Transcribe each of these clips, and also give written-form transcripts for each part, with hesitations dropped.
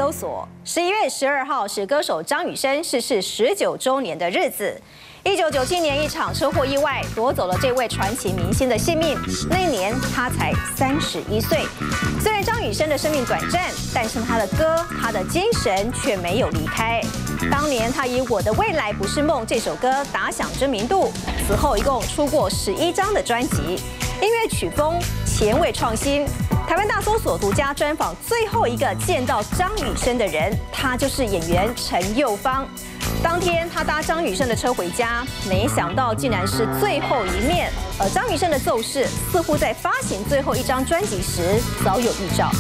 搜索，11月12号是歌手张雨生逝世19周年的日子。1997年一场车祸意外夺走了这位传奇明星的性命，那一年他才31岁。虽然张雨生的生命短暂，但是他的歌、他的精神却没有离开。当年他以《我的未来不是梦》这首歌打响知名度，此后一共出过11张的专辑，音乐曲风前卫创新。台湾大搜索独家专访最后一个见到张雨生的人，他就是演员陈又芳。当天他搭张雨生的车回家，没想到竟然是最后一面。而张雨生的奏事似乎在发行最后一张专辑时早有预兆。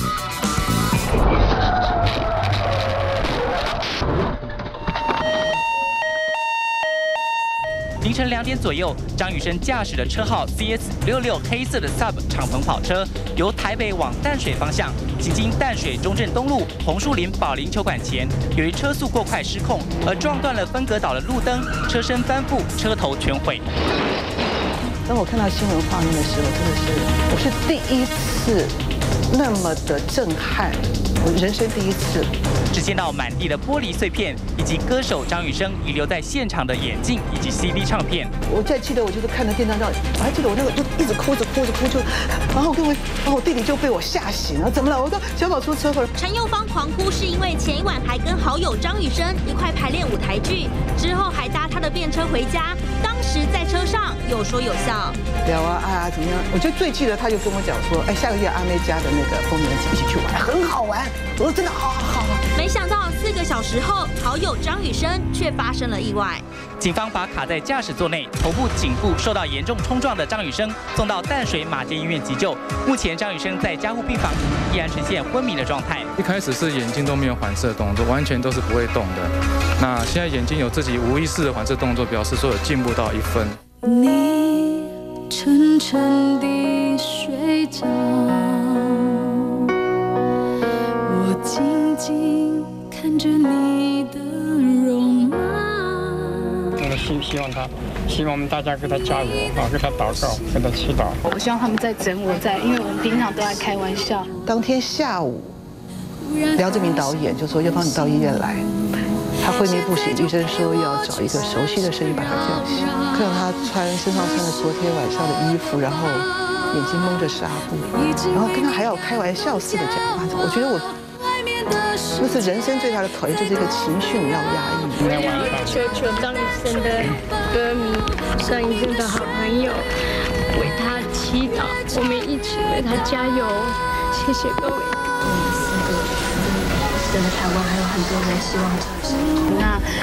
凌晨2点左右，张雨生驾驶的车号 CS66黑色的 Sub 敞篷跑车，由台北往淡水方向，行经淡水中正东路红树林保龄球馆前，由于车速过快失控，而撞断了分隔岛的路灯，车身翻覆，车头全毁。 当我看到新闻画面的时候，真的是我是第一次那么的震撼，我人生第一次。 只见到满地的玻璃碎片，以及歌手张雨生遗留在现场的眼镜以及 CD 唱片。 我再记得，我就是看着电视上，我还记得我那个就一直哭着，然后我弟弟就被我吓醒了，怎么了？我说小宝出车祸了。 陈又芳狂哭是因为前一晚还跟好友张雨生一块排练舞台剧，之后还搭他的便车回家，当时在车上有说有笑。 聊啊怎么样？我就最记得他就跟我讲说，哎，下个月阿妹家的那个丰年祭一起去玩，很好玩。我说真的，好。 没想到4个小时后，好友张雨生却发生了意外。 警方把卡在驾驶座内、头部、颈部受到严重冲撞的张雨生送到淡水马偕医院急救。目前张雨生在加护病房依然呈现昏迷的状态。 一开始是眼睛都没有反射动作，完全都是不会动的。那现在眼睛有自己无意识的反射动作，表示说有进步到1分。 你沉沉地睡着，我静静看着你的容貌。 我希望我们大家给他加油啊，给他祷告，给他祈祷。 我希望他们在整我在，因为我们平常都在开玩笑。 当天下午，梁志明导演就说要帮你到医院来。他昏迷不醒，医生说要找一个熟悉的声音把他叫醒。看到他身上穿着昨天晚上的衣服，然后眼睛蒙着纱布，然后跟他还要开玩笑似的讲话。我觉得那是人生最大的考验，就是一个情绪你要压抑。 求求张雨生的歌迷、张雨生的好朋友为他祈祷，我们一起为他加油。谢谢各位。 真的台湾还有很多人希望张雨生。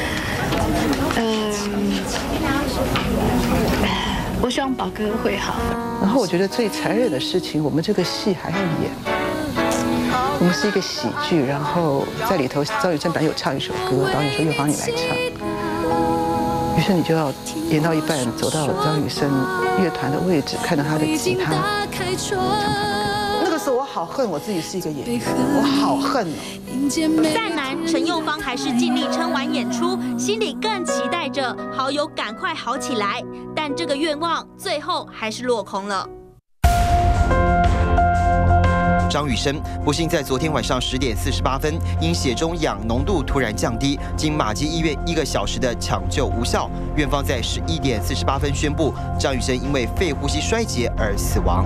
我希望宝哥会好。 然后我觉得最残忍的事情，我们这个戏还要演。我们是一个喜剧，然后在里头，张雨生本来有唱一首歌，导演说又帮你来唱，于是你就要演到一半，走到张雨生乐团的位置，看到他的吉他，唱他的歌。那个时候我好恨我自己是一个演员，我好恨哦。 再难，陈又芳还是尽力撑完演出，心里更期待着好友赶快好起来，但这个愿望最后还是落空了。 张雨生不幸在昨天晚上10点48分，因血中氧浓度突然降低，经马偕医院1个小时的抢救无效，院方在11点48分宣布，张雨生因为肺呼吸衰竭而死亡。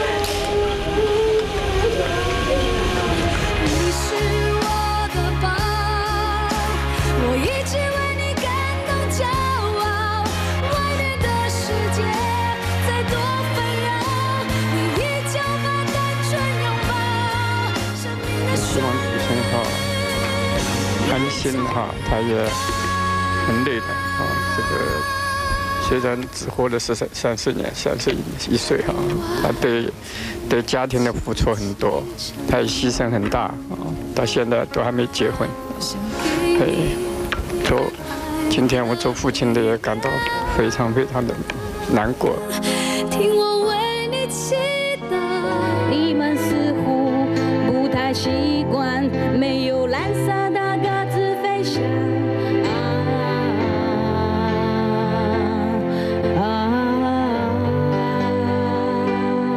安心哈，他也很累的啊。这个虽然只活了30年，31岁哈，他对家庭的付出很多，他也牺牲很大啊。到现在都还没结婚，今天我做父亲的也感到非常的难过。 听我为你祈祷，你们似乎不太习惯没有蓝色的鸽子飞翔。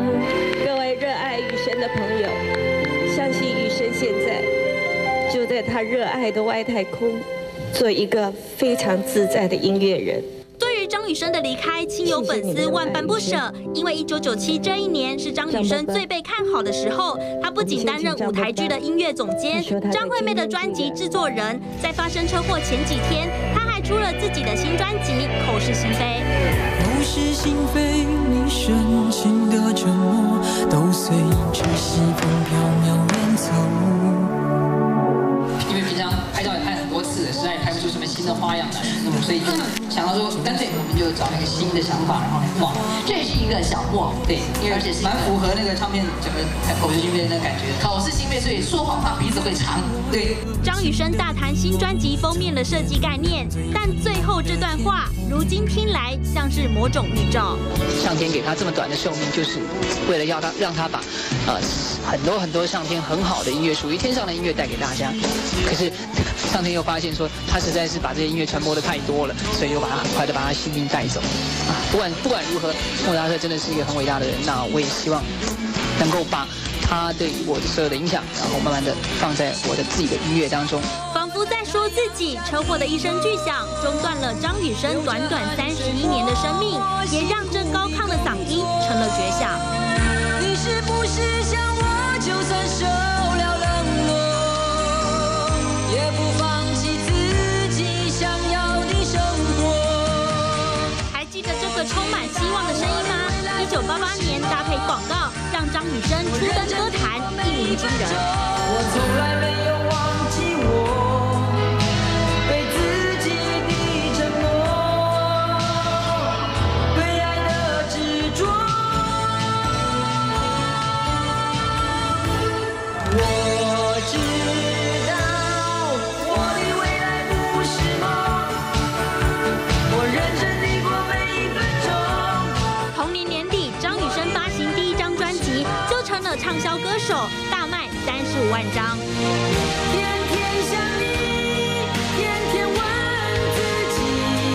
各位热爱雨生的朋友，相信雨生现在就在他他热爱的外太空，做一个非常自在的音乐人。 对于张雨生的离开，亲友粉丝万般不舍，因为1997这一年是张雨生最被看好的时候。他不仅担任舞台剧的音乐总监，张惠妹的专辑制作人。在发生车祸前几天，他还出了自己的新专辑《口是心非》。 口是心非，你深情的沉默，都随着西风飘渺远走。 因为平常拍照也拍很多次了，实在也拍不出什么新的花样来，那么所以就想到说，干脆我们就找一个新的想法，然后来画。这也是一个小莫，对，因为而且是蛮符合那个唱片整个口是心非的那感觉。口是心非，所以说谎话鼻子会长。对。 张雨生大谈新专辑封面的设计概念，但最后这段话，如今听来像是某种预兆。 上天给他这么短的寿命，就是为了要他让他把很多上天很好的音乐，属于天上的音乐带给大家。可是上天又发现说，他实在是把这些音乐传播的太多了，所以又很快的把他性命带走。不管如何，莫扎特真的是一个很伟大的人。那我也希望能够把他对我的所有的影响，然后慢慢的放在我的自己的音乐当中。 仿佛在说自己，车祸的一声巨响，中断了张雨生短短31年的生命，也让这高亢的嗓音成了绝响。 你是不是想我，就算受了冷落，也不放弃自己想要的生活？ 还记得这个充满希望的声音吗？1988年搭配广告，让张雨生初登歌坛，一鸣惊人。 我从来没有忘记我对自己的承诺，对爱的执着。我知道我的未来不是梦，我认真地过每一分钟。 同年年底，张雨生发行第一张专辑，就成了畅销歌手，大卖35万张。 天天想你，天天问自己，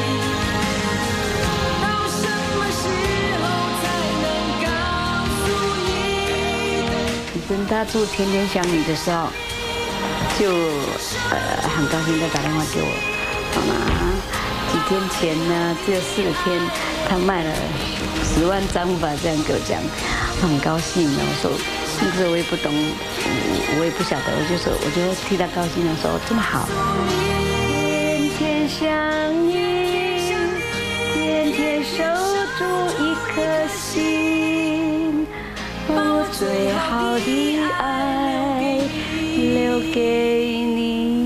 到什么时候才能告诉你？ 跟他住天天想你的时候，就很高兴，他打电话给我，妈妈，几天前呢，只有4天，他卖了10万张吧，这样给我讲，我很高兴的。我说那时候我也不懂，我也不晓得，我就替他高兴的说这么好。天天想你，天天守住一颗心，我最好的爱留给你。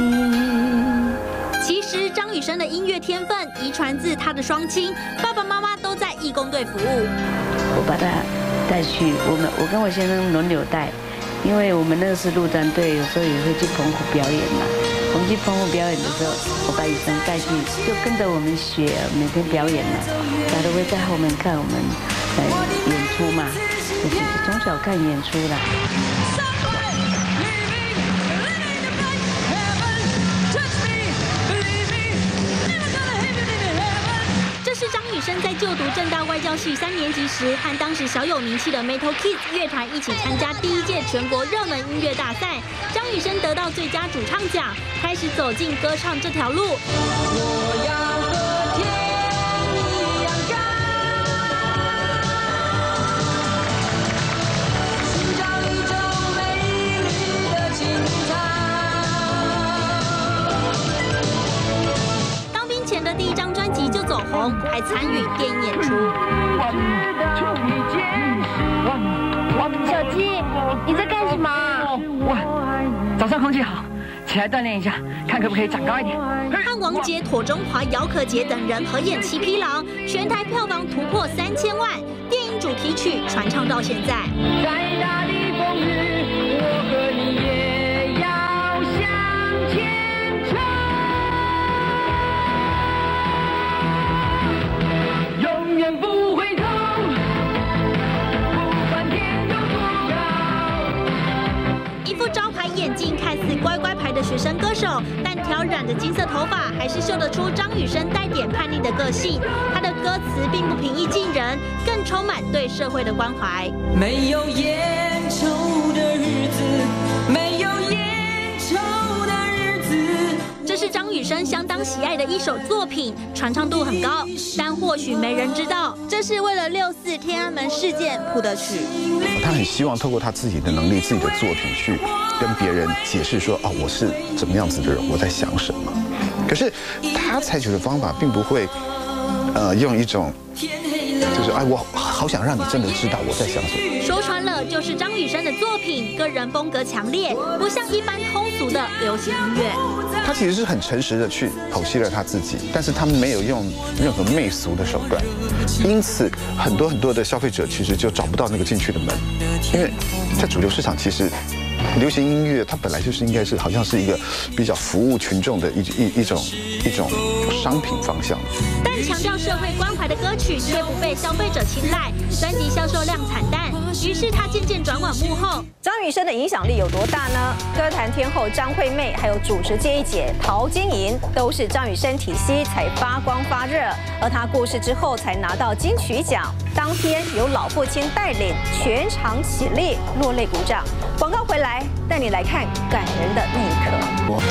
其实张雨生的音乐天分遗传自他的双亲，爸爸妈妈都在义工队服务。 我把他带去，我跟我先生轮流带，因为我们那个是陆战队，有时候也会去澎湖表演嘛。我们去澎湖表演的时候，我把雨生带去，就跟着我们学，每天表演嘛，他都会在后面看我们演出嘛，就是从小看演出啦。 这是张雨生在就读政大外教系3年级时，和当时小有名气的 Metal Kids 乐团一起参加第1届全国热门音乐大赛。张雨生得到最佳主唱奖，开始走进歌唱这条路。 我要和天一样高，寻找一种美丽的青草。 当兵前的第1张专辑就走红，还参与电影演出。 小鸡，你在干什么？ 哇，早上空气好，起来锻炼一下，看可不可以长高一点。 和王杰、妥中华、姚可杰等人合演《七匹狼》，全台票房突破3000万，电影主题曲传唱到现在。 再大的风雨，我和你也要向前冲，永远不回头。 一副招牌眼镜，看似乖乖牌的学生歌手，但挑染着金色头发，还是秀得出张雨生带点叛逆的个性。他的歌词并不平易近人，更充满对社会的关怀。 没有烟抽的日子，没有烟抽的首作品，传唱度很高，但或许没人知道，这是为了6·4天安门事件谱的曲。 他很希望透过他自己的能力、自己的作品去跟别人解释说，我是怎么样子的人，我在想什么。可是他采取的方法并不会，用一种就是我好想让你真的知道我在想什么。 说穿了就是张雨生的作品个人风格强烈，不像一般通俗的流行音乐。 他其实是很诚实的去剖析了他自己，但是他没有用任何媚俗的手段，因此很多的消费者其实就找不到那个进去的门，因为在主流市场其实。流行音乐它本来就是应该是好像是一个比较服务群众的一种商品方向， 但强调社会关怀的歌曲却不被消费者青睐，专辑销售量惨淡，于是他渐渐转往幕后。 张雨生的影响力有多大呢？歌坛天后张惠妹，还有主持界一姐陶晶莹，都是张雨生体系才发光发热，而他过世之后才拿到金曲奖。当天由老父亲带领，全场起立落泪鼓掌。广告回来，带你来看感人的那一刻。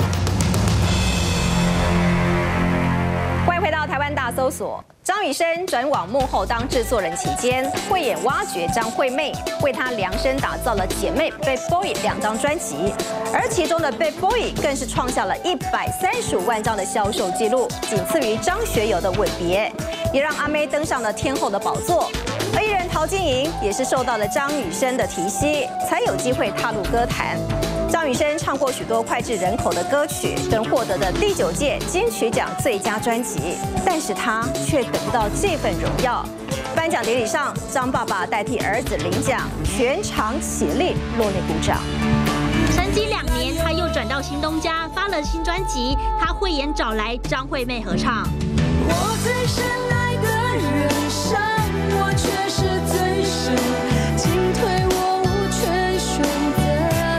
欢迎回到台湾大搜索。张雨生转往幕后当制作人期间，慧眼挖掘张惠妹，为她量身打造了姐妹 Bad Boy 2张专辑，而其中的 Bad Boy 更是创下了135万张的销售纪录，仅次于张学友的《吻别》，也让阿妹登上了天后的宝座。而艺人陶晶莹也是受到了张雨生的提携，才有机会踏入歌坛。张雨生唱过许多脍炙人口的歌曲，更获得的第9届金曲奖最佳专辑，但是他却得不到这份荣耀。颁奖典礼上，张爸爸代替儿子领奖，全场起立落泪鼓掌。 沉寂2年，他又转到新东家发了新专辑，他慧眼找来张惠妹合唱。 我最深爱的人伤我，却是最深，进退我无权选择。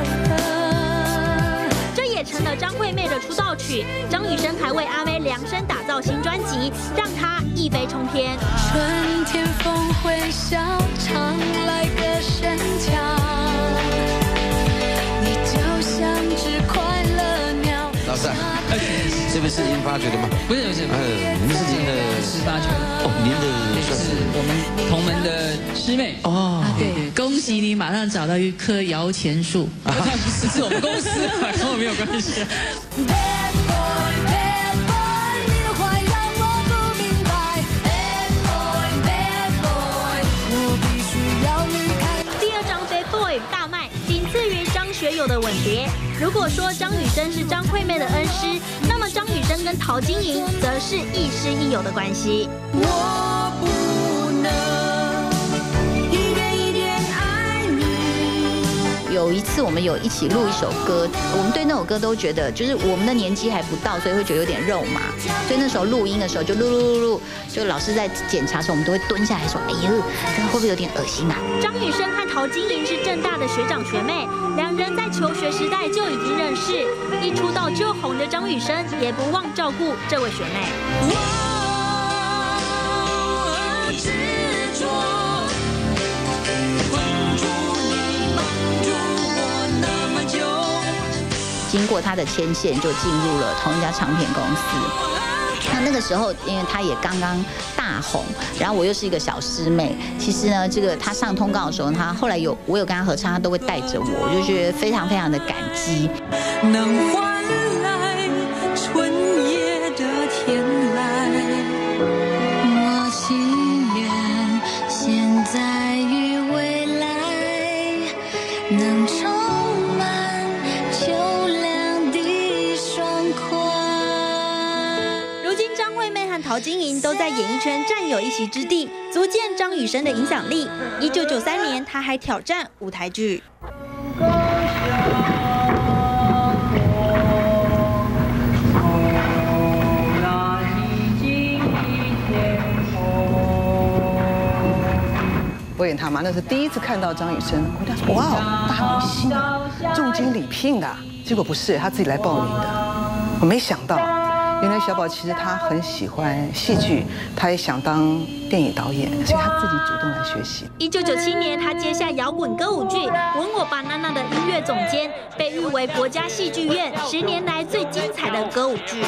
这也成了张惠妹的出道曲。张雨生还为阿妹量身打造新专辑，让她一飞冲天。 春天风会笑，常来个深桥，你就像只快乐鸟。 老师，这位是您发掘的吗？ 不是， 您是您的师发掘。 您的算是我们同门的师妹。 对，恭喜你马上找到一棵摇钱树。 是我们公司，跟我没有关系。 第2张 Bad Boy 大卖，仅次于张学友的《吻别》。如果说张雨生是张惠妹的恩师，那么张雨生跟陶晶莹则是亦师亦友的关系。 我不能一点一点爱你。 有一次我们有一起录一首歌，我们对那首歌都觉得就是我们的年纪还不到，所以会觉得有点肉麻，所以那时候录音的时候就录，就老师在检查的时候，我们都会蹲下来说，哎呦，这个会不会有点恶心啊？ 张雨生和陶晶莹是政大的学长学妹，两人在求学时代就已经认识，一出道就红的张雨生也不忘照顾这位学妹。 经过他的牵线，就进入了同一家唱片公司。那个时候，因为他也刚刚大红，然后我又是一个小师妹。其实呢，这个他上通告的时候，他后来我有跟他合唱，他都会带着我，我就觉得非常非常的感激。 能换来春夜的天籁，我情愿现在与未来能充满秋凉的爽快。 如今张惠妹和陶晶莹都在演艺圈占有一席之地，足见张雨生的影响力。1993年，他还挑战舞台剧。 我演他嘛，那是第一次看到张雨生，我就说哇，大明星啊，重金礼聘的，结果不是他自己来报名的，我没想到， 原来小宝其实他很喜欢戏剧，他也想当电影导演，所以他自己主动来学习。 1997年，他接下摇滚歌舞剧《吻我吧娜娜》的音乐总监，被誉为国家戏剧院10年来最精彩的歌舞剧。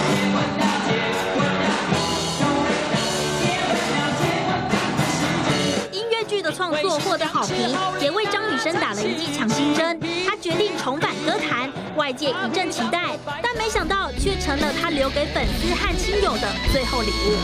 音乐剧的创作获得好评，也为张雨生打了一剂强心针。他决定重返歌坛，外界一阵期待，但没想到却成了他留给粉丝和亲友的最后礼物。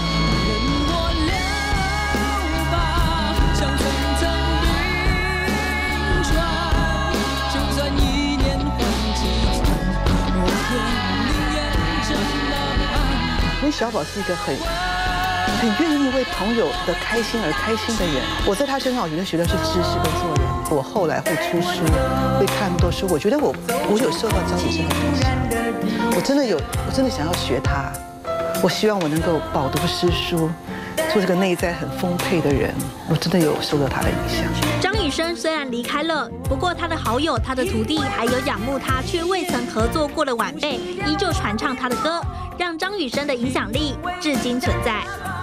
因为小宝是一个很愿意为朋友的开心而开心的人。我在他身上，我觉得学的是知识跟做人。我后来会出书，会看很多书。我觉得我有受到张雨生的影响，我真的想要学他。我希望我能够饱读诗书，做这个内在很丰沛的人。我真的有受到他的影响。 张雨生虽然离开了，不过他的好友、他的徒弟，还有仰慕他却未曾合作过的晚辈，依旧传唱他的歌，让张雨生的影响力至今存在。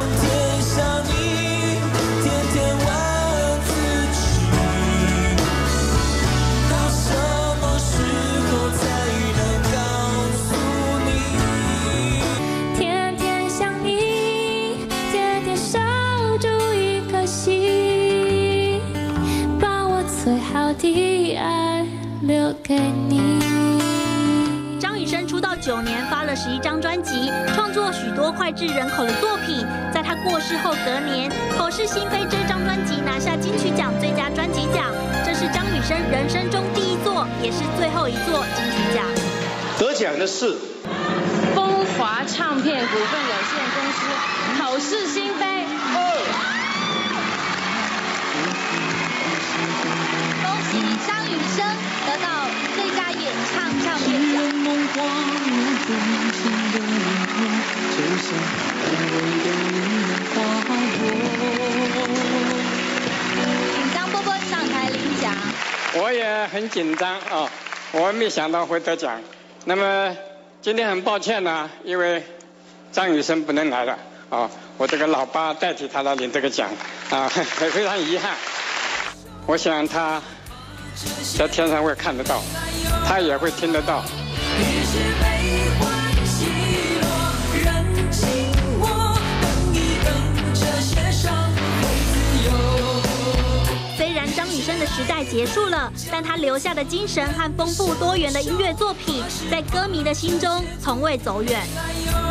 天天想你，天天守住一颗心，把我最好的爱留给你。 张雨生出道9年，发了11张专辑，创作许多脍炙人口的作品。在他过世后隔年，《口是心非》这张专辑拿下金曲奖最佳专辑奖，这是张雨生人生中第一座，也是最后一座金曲奖。 得奖的是风华唱片股份有限公司《口是心非》。 恭喜张雨生得到最佳演唱唱片奖。请张波波上台领奖。 我也很紧张啊，我没想到会得奖。那么今天很抱歉呢，因为张雨生不能来了啊，我这个老爸代替他来领这个奖啊，非常遗憾。我想他在天上会看得到，他也会听得到。 虽然张雨生的时代结束了，但他留下的精神和丰富多元的音乐作品，在歌迷的心中从未走远。